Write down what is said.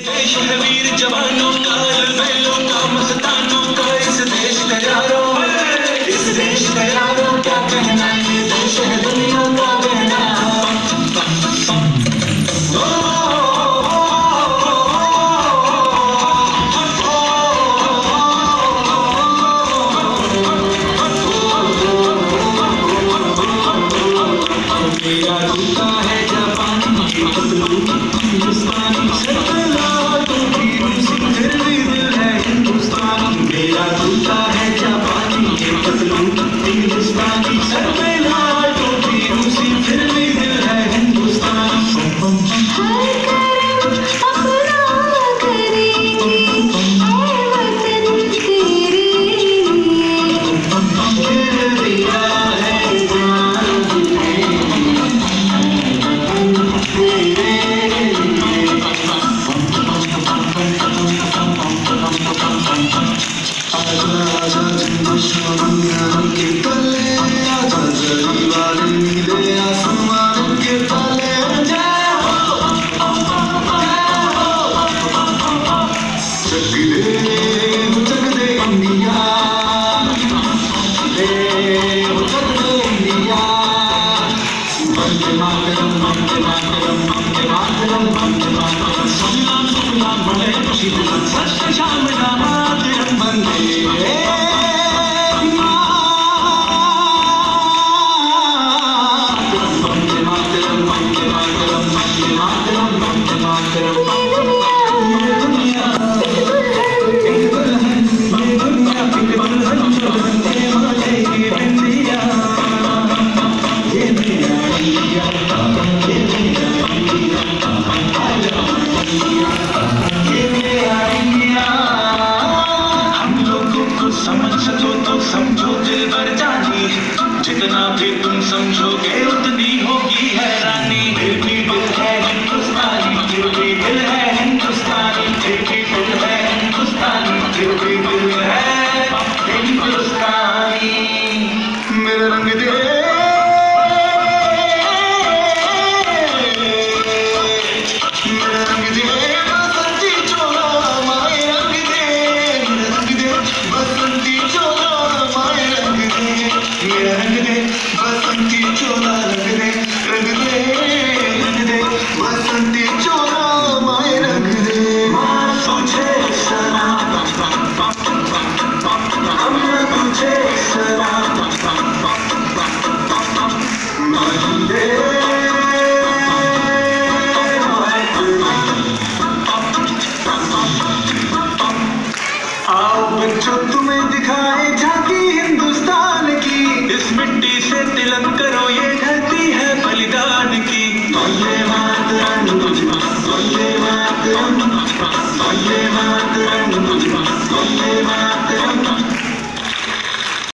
देश है वीर जवानों का, अलबेलों का, मस्तानों का, इस देश का यारों, इस देश का यारों क्या कहना, ये देश है दुनिया का कहना। मेरा जूता है जापानी, हिंदुस्तानी सरला तो भी रूसी, फिर भी दिल है हिंदुस्तानी। मेरा जूता है जापानी, हिंदुस्तानी सरला तो भी रूसी, फिर भी दिल है हिंदुस्तानी। जितना भी तुम समझोगे उतनी होगी हैरानी। फिर भी दिल है हिंदुस्तानी, फिर भी दिल है हिंदुस्तानी, फिर भी दिल है हिंदुस्तानी, फिर भी दिल है हिंदुस्तानी। मेरा रंग दे, मेरा रंग दे बसंती चोला, माए रंग दे, मेरा रंग दे बसंती चोला, माए रंग दे, मेरा रंग दे बसंती चोला, रंग दे, रंग दे, रंग दे बसंती चोला, माए रंग दे। तुझे सलाम, हमने तुझे सलाम, मंदे आओ बच्चों तुम्हें दिखाए झांकी हिंदुस्तान की, इस मिट्टी से तिलक करो ये धरती है बलिदान की। वंदे मातरम, वंदे मातरम, वंदे मातरम, वंदे मातरम।